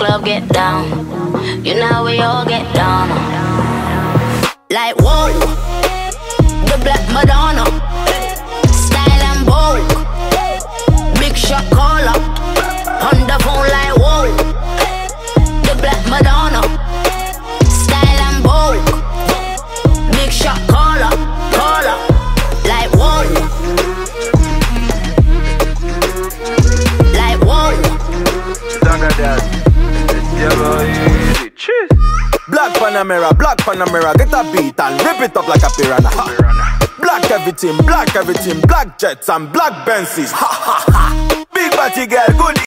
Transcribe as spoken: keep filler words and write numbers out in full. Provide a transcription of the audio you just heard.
club, get down. You know we all get down. Like whoa, the Black Madonna, style and bold, big shot caller, on the phone like whoa, the Black Madonna, style and bold, big shot caller, caller, like whoa, like whoa. Black Panamera, Black Panamera, get a beat and rip it up like a piranha. Ha. Black everything, black everything, black jets and black Benzes. Ha ha ha. Big body girl, good.